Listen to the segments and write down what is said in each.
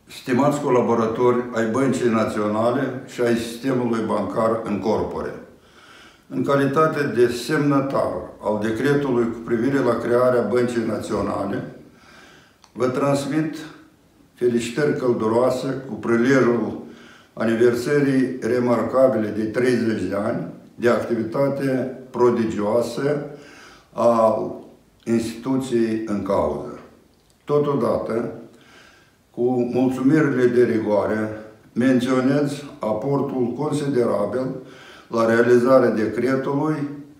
Stimați colaboratori ai Băncii Naționale și ai sistemului bancar în corpore, în calitate de semnatar al decretului cu privire la crearea Băncii Naționale, vă transmit felicitări călduroase cu prilejul aniversării remarcabile de 30 de ani de activitate prodigioasă a instituției în cauză. Totodată, cu mulțumirile de rigoare, menționez aportul considerabil la realizarea decretului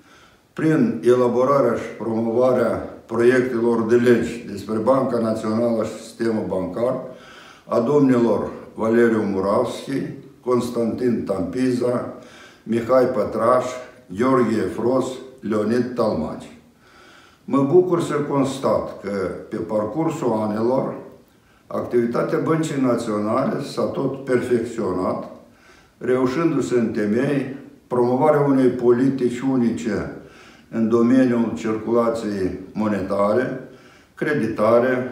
prin elaborarea și promovarea proiectelor de legi despre Banca Națională și Sistemul Bancar a domnilor Valeriu Muravski, Constantin Tampiza, Mihai Pătraș, Gheorghe Efros, Leonid Talmaci. Mă bucur să constat că pe parcursul anilor activitatea Băncii Naționale s-a tot perfecționat, reușindu-se în temei promovarea unei politici unice în domeniul circulației monetare, creditare,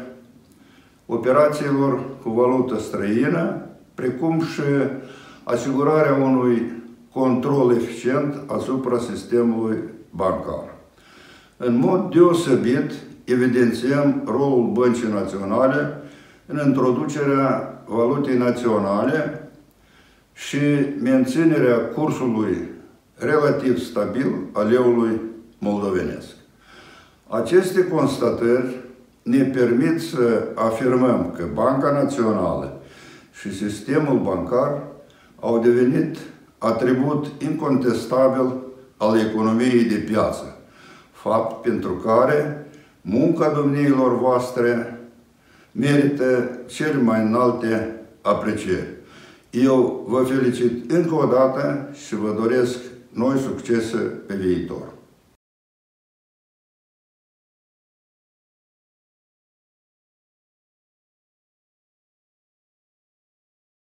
operațiilor cu valută străină, precum și asigurarea unui control eficient asupra sistemului bancar. În mod deosebit, evidențiem rolul Băncii Naționale în introducerea valutei naționale și menținerea cursului relativ stabil al leului moldovenesc. Aceste constatări ne permit să afirmăm că Banca Națională și sistemul bancar au devenit atribut incontestabil al economiei de piață, fapt pentru care munca domniilor voastre merită cele mai înalte aprecieri. Eu vă felicit încă o dată și vă doresc noi succese pe viitor.